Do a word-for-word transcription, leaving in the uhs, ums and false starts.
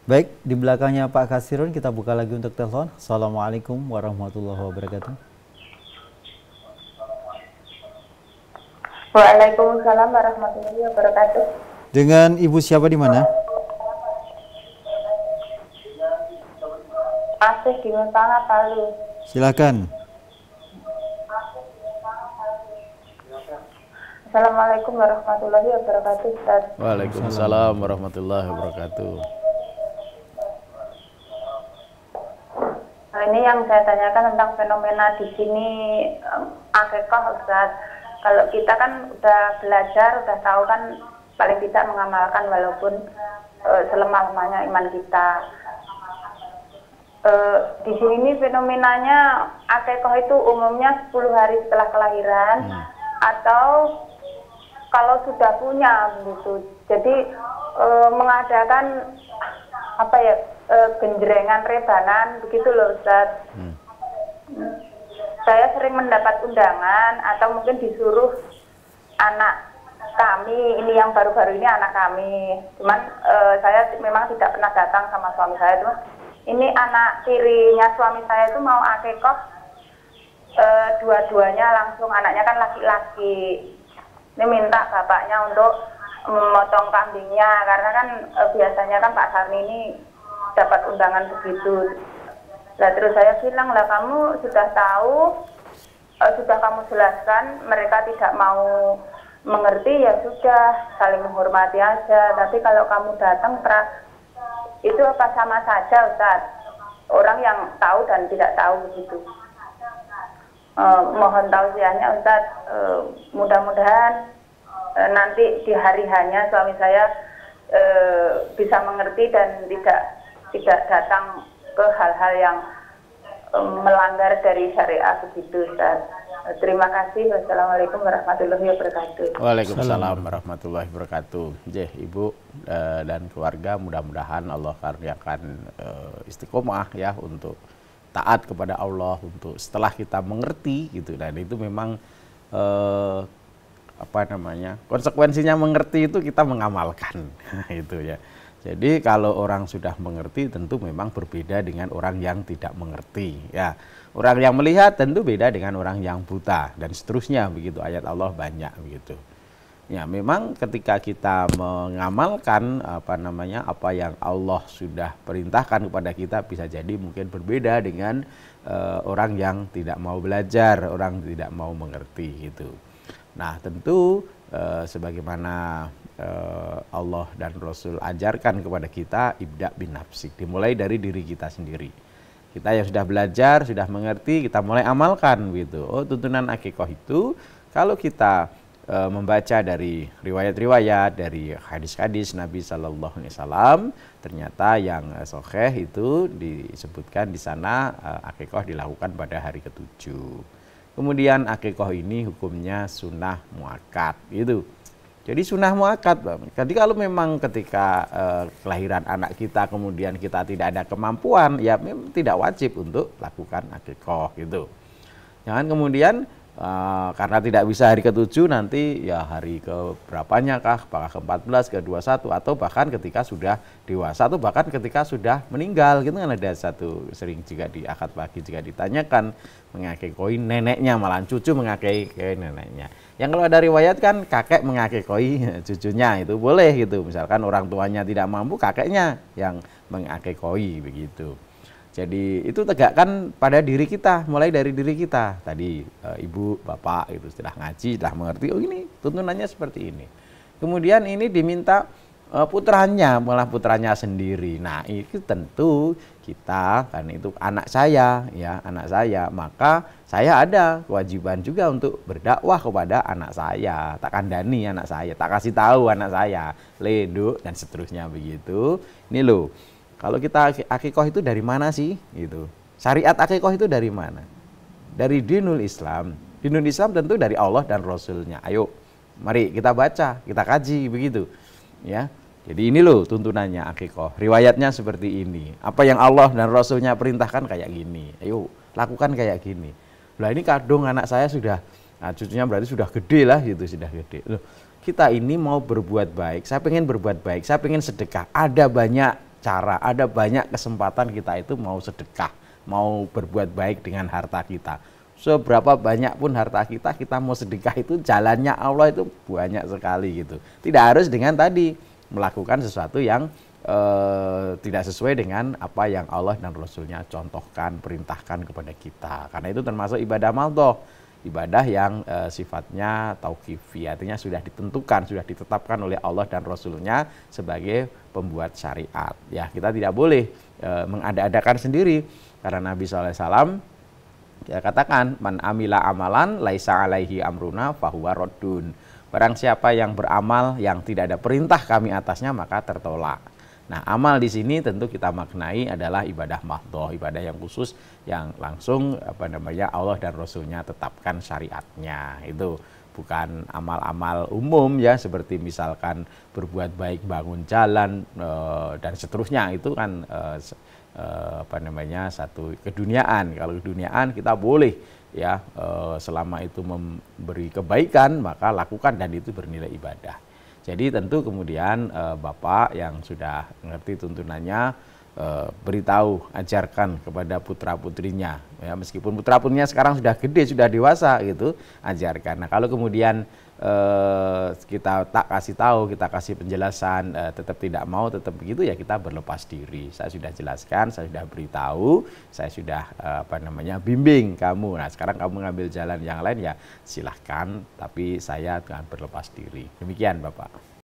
Baik, di belakangnya Pak Kasirun kita buka lagi untuk telepon. Assalamualaikum warahmatullahi wabarakatuh. Waalaikumsalam warahmatullahi wabarakatuh. Dengan Ibu siapa di mana? Asih di Mentanga, Palu. Silakan. Assalamualaikum warahmatullahi wabarakatuh, Ustaz. Waalaikumsalam warahmatullahi wabarakatuh. Nah, ini yang saya tanyakan tentang fenomena di sini um, akekah, Ustaz. Kalau kita kan udah belajar, udah tahu kan paling tidak mengamalkan walaupun uh, selemah-lemahnya iman kita. Uh, di sini fenomenanya akekah itu umumnya sepuluh hari setelah kelahiran hmm. atau kalau sudah punya begitu. Jadi uh, mengadakan apa ya? Uh, genjrengan rebanan begitu loh, Ustaz. Hmm. Saya sering mendapat undangan atau mungkin disuruh anak kami, ini yang baru-baru ini anak kami. Cuman uh, saya memang tidak pernah datang sama suami saya. Cuma ini anak tirinya suami saya itu mau akekah uh, dua-duanya langsung, anaknya kan laki-laki. Ini minta bapaknya untuk memotong kambingnya karena kan uh, biasanya kan Pak Sarni ini dapat undangan begitu. Nah terus saya bilang lah, kamu sudah tahu, uh, sudah kamu jelaskan, mereka tidak mau mengerti, ya sudah, saling menghormati aja. Tapi kalau kamu datang pra, itu apa sama saja, Ustaz? Orang yang tahu dan tidak tahu begitu. Uh, mohon tausiahnya, Ustaz. Uh, mudah-mudahan uh, nanti di hari hanya suami saya uh, bisa mengerti dan tidak tidak datang ke hal-hal yang um, melanggar dari syariah begitu, Ustaz. Terima kasih. Wassalamualaikum warahmatullahi wabarakatuh. Waalaikumsalam warahmatullahi wabarakatuh. Jeh, Ibu uh, dan keluarga, mudah-mudahan Allah karuniakan uh, istiqomah ya untuk taat kepada Allah, untuk setelah kita mengerti gitu. Dan itu memang uh, apa namanya? Konsekuensinya mengerti itu kita mengamalkan itu ya. Jadi kalau orang sudah mengerti tentu memang berbeda dengan orang yang tidak mengerti ya. Orang yang melihat tentu beda dengan orang yang buta dan seterusnya begitu, ayat Allah banyak begitu. Ya memang ketika kita mengamalkan apa namanya apa yang Allah sudah perintahkan kepada kita, bisa jadi mungkin berbeda dengan uh, orang yang tidak mau belajar, orang tidak mau mengerti gitu. Nah tentu uh, sebagaimana Uh, Allah dan Rasul ajarkan kepada kita, ibda bin nafsik, dimulai dari diri kita sendiri. Kita yang sudah belajar, sudah mengerti, kita mulai amalkan gitu. Oh, tuntunan akikah itu kalau kita uh, membaca dari riwayat-riwayat, dari hadis-hadis Nabi Shallallahu Alaihi Wasallam, ternyata yang uh, sahih itu disebutkan di sana uh, akikah dilakukan pada hari ketujuh. Kemudian akikah ini hukumnya sunnah muakkad gitu. Jadi sunnah muakkad. Jadi kalau memang ketika uh, kelahiran anak kita kemudian kita tidak ada kemampuan, ya memang tidak wajib untuk lakukan akikah gitu. Jangan kemudian uh, karena tidak bisa hari ketujuh nanti ya hari ke berapanya kah, apakah ke empat belas, ke dua puluh satu, atau bahkan ketika sudah dewasa, atau bahkan ketika sudah meninggal gitu kan. Ada satu sering juga di akad pagi juga ditanyakan mengakikoi neneknya, malah cucu mengakikoi neneknya. Yang kalau ada riwayat kan kakek mengakikoi cucunya, itu boleh gitu. Misalkan orang tuanya tidak mampu, kakeknya yang mengakikoi begitu. Jadi itu tegakkan pada diri kita, mulai dari diri kita. Tadi e, ibu, bapak itu sudah ngaji, sudah mengerti, oh ini tuntunannya seperti ini. Kemudian ini diminta e, putranya, malah putranya sendiri. Nah itu tentu kita, kan itu anak saya, ya anak saya, maka saya ada kewajiban juga untuk berdakwah kepada anak saya, tak kandani anak saya, tak kasih tahu anak saya, leduk dan seterusnya begitu. Ini loh, kalau kita akikah itu dari mana sih? Gitu. Syariat akikah itu dari mana? Dari dinul Islam. Dinul Islam tentu dari Allah dan Rasulnya. Ayo, mari kita baca, kita kaji begitu, ya. Jadi ini loh tuntunannya akikah. Riwayatnya seperti ini. Apa yang Allah dan Rasulnya perintahkan kayak gini. Ayo lakukan kayak gini. Lah ini kadung anak saya sudah, nah cucunya berarti sudah gede lah gitu, sudah gede. Loh, kita ini mau berbuat baik. Saya pengen berbuat baik. Saya pengen sedekah. Ada banyak cara, ada banyak kesempatan kita itu mau sedekah, mau berbuat baik dengan harta kita. Seberapa banyak pun harta kita, kita mau sedekah itu jalannya Allah itu banyak sekali gitu. Tidak harus dengan tadi melakukan sesuatu yang eh, tidak sesuai dengan apa yang Allah dan Rasulnya contohkan, perintahkan kepada kita. Karena itu termasuk ibadah maldhoh, ibadah yang eh, sifatnya tauqifi, artinya sudah ditentukan, sudah ditetapkan oleh Allah dan Rasulnya sebagai pembuat syariat. Ya, kita tidak boleh eh, mengada-adakan sendiri, karena Nabi shallallahu alaihi wasallam dia katakan, man amila amalan laisa alaihi amruna fahuwa raddun. Barang siapa yang beramal yang tidak ada perintah kami atasnya maka tertolak. Nah, amal di sini tentu kita maknai adalah ibadah maldhoh, ibadah yang khusus yang langsung apa namanya Allah dan Rasulnya tetapkan syariatnya. Itu bukan amal-amal umum ya, seperti misalkan berbuat baik, bangun jalan e, dan seterusnya. Itu kan e, apa namanya satu keduniaan. Kalau keduniaan kita boleh ya selama itu memberi kebaikan maka lakukan dan itu bernilai ibadah. Jadi tentu kemudian Bapak yang sudah mengerti tuntunannya beritahu, ajarkan kepada putra putrinya ya, meskipun putra putrinya sekarang sudah gede, sudah dewasa gitu, ajarkan. Nah, kalau kemudian eh, kita tak kasih tahu, kita kasih penjelasan eh, tetap tidak mau, tetap begitu ya, kita berlepas diri. Saya sudah jelaskan, saya sudah beritahu, saya sudah eh, apa namanya bimbing kamu. Nah, sekarang kamu ngambil jalan yang lain ya silahkan, tapi saya akan berlepas diri. Demikian Bapak.